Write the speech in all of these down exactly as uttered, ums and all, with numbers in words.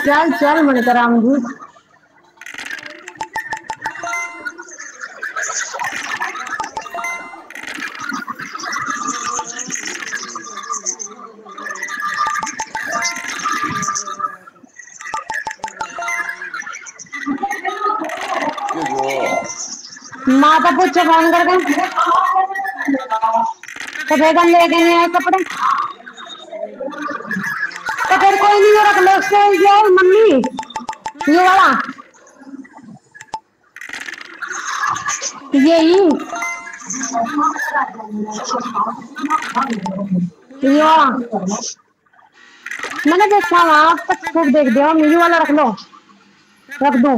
चल चल मन कराम जी। माता पूछे फोन करके तो बेगम लेके नहीं आए कपड़े तो फिर कोई नहीं रख लो उससे ये मम्मी ये वाला यही ये वाला मैंने देखा वहां तक खूब देख दिया ये वाला रख लो रख दो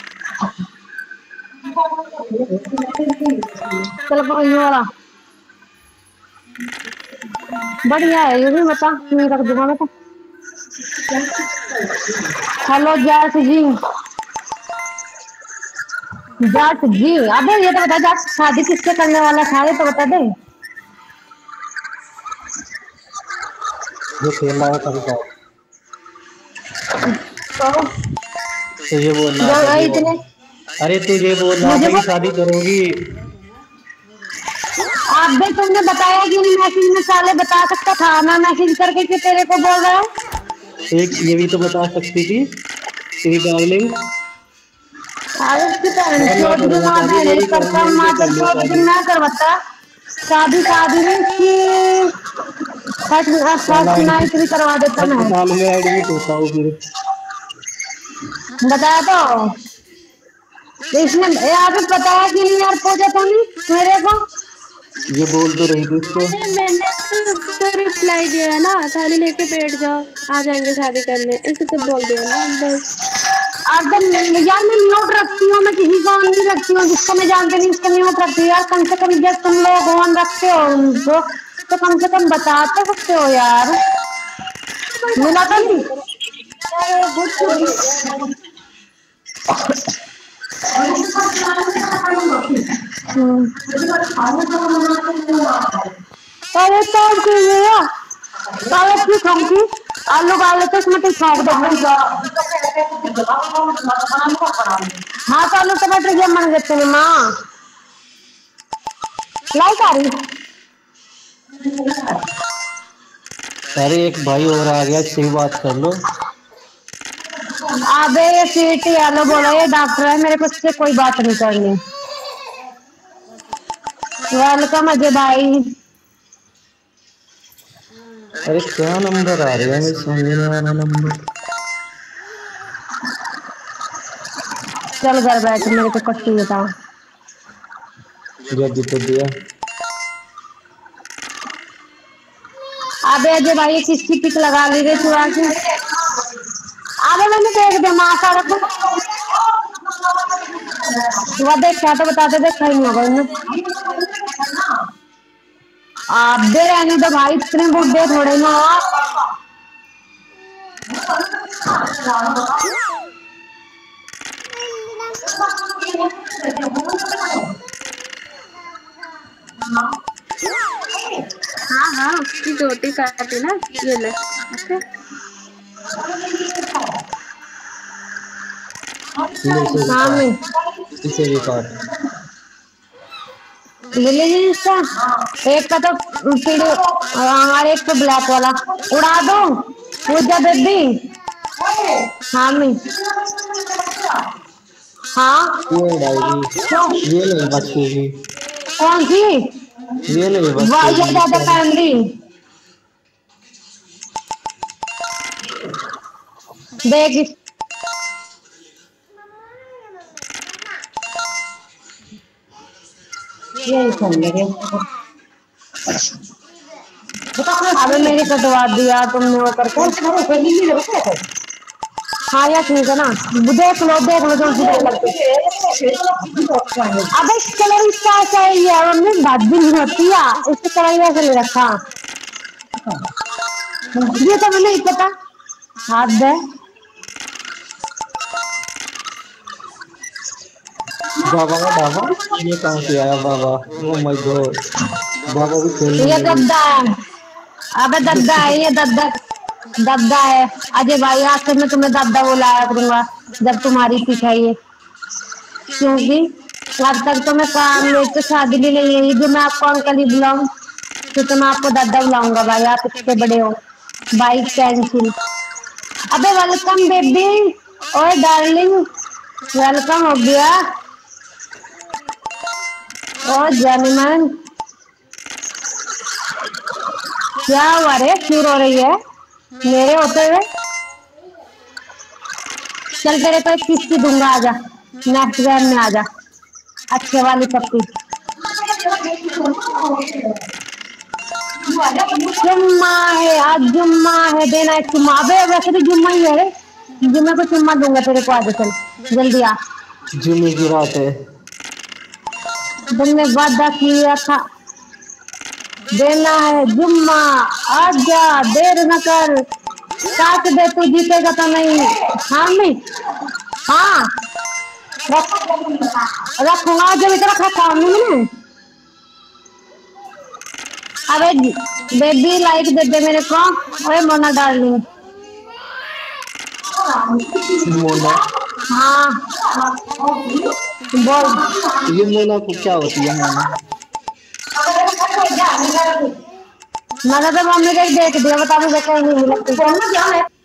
चलो ये वाला बढ़िया है ये भी बता नहीं रख दूंगा मैं तो। हेलो जाट जी जाट जी अबे ये तो बता जाट शादी किससे करने वाला था ये तो बता दे जो खेल रहा है कभी का तो तो ये बोलना इतने अरे तू ये बोलना भाई शादी करोगी आप भी तुमने बताया कि नहीं मैसेज में साले बता सकता था मैं मैसेज करके कि तेरे को बोल रहा हूँ एक ये भी तो बता सकती थी तेरी डार्लिंग मैं करवाता शादी शादी में फर्स्ट फर्स्ट नाइट भी करवा देता मैं साल में एडमिट होता हूँ फिर बताया तो इसने यहाँ पे बताया कि नहीं यार पूजा तो नहीं मेरे को ये बोल तो रही थी उसको मैंने तो रिप्लाई दिया है ना थाली लेके बैठ जाओ आ जाएंगे शादी करने इसे तो बोल दिया ना बस यार मैं म्यूट रखती हूँ मैं किसी को नहीं रखती हूँ जिसको मैं जानती नहीं उसको म्यूट रखती हूँ यार कम से कम जब तुम लोग ऑन रखते हो उनको तो कम से कम बता तो सकते हो यार मिला तो नहीं अरे तो क्यों खाऊंगी आलू गाले तो उसमें तो छौंक दो हाँ तो आलू टमाटर जब मन देते हैं माँ लाइक आ रही अरे एक भाई और आ गया सही बात कर लो अबे ये सीटी आलो बोलो ये डॉक्टर है मेरे को उससे कोई बात नहीं करनी वेलकम अजय भाई अरे क्या नंबर आ रहा है समझ नहीं आ रहा नंबर चल घर बैठ मेरे को कट्टी बता जब तो दिया अबे अजय भाई किसकी पिक लगा ली रे चुरा के अबे मैंने देख दे माँ का रख वो देखा तो बताते देखा ही नहीं होगा इन्हें आप दे रहने दो भाई इतने बुढ़े थोड़े ना हाँ हाँ उसकी रोटी काटी ना ये ले हाँ इसे भी काट एक का तो हमारे एक तो ब्लैक वाला उड़ा दो पूजा बेबी हाँ मैं हाँ ये उड़ाएगी ये नहीं बचेगी कौन सी ये नहीं बचेगी ज्यादा फैमिली देख यही सुन लगे अबे मेरी कटवा दिया तुमने वो करके हाँ यार ठीक है ना देख लो देख लो जो अबे कलर इसका ऐसा ही है मम्मी बात भी नहीं होती है इससे कलर ऐसे ले रखा ये तो मुझे नहीं पता हाथ दे बाबा का बाबा ये कहाँ से आया बाबा ओह माय गॉड बाबा भी खेल ये दद्दा है अबे दद्दा है ये दद्दा दादा है अजय भाई, आज से मैं तुम्हें दादा बुलाया करूंगा जब तुम्हारी पिछाई है, क्योंकि अब तक तो मैं काम लेके शादी भी नहीं है, जो मैं आपको अंकल ही बुलाऊं तो, तो मैं आपको दादा बुलाऊंगा भाई, आप इतने बड़े हो। भाई कैंसिल। अबे वेलकम बेबी, ओए डार्लिंग वेलकम हो गया। और जेन्टलमैन क्या हुआ रे, क्यों रो रही है मेरे होते हुए? चल तेरे को एक किस्ती दूंगा, आजा नेक्स्ट गेम में आजा, अच्छे वाली पप्पी। जुम्मा है आज, जुम्मा है, देना एक चुम्मा। अबे वैसे भी जुम्मा ही है, जुम्मे को चुम्मा दूंगा तेरे को, आजा चल जल्दी आ। जुम्मे की रात है, तुमने वादा किया था देना है जुम्मा, आजा देर न कर, काट दे तू जीतेगा तो नहीं। हाँ मैं हाँ रख रखूंगा, जब इतना रखा मैंने। अबे बेबी लाइक दे दे मेरे को, ओए मोना डार्लिंग। मोना। हाँ बोल। ये मोना को क्या होती है मोना? मैंने तो मम्मी को देख दिया, बता मुझे कहीं नहीं मिला।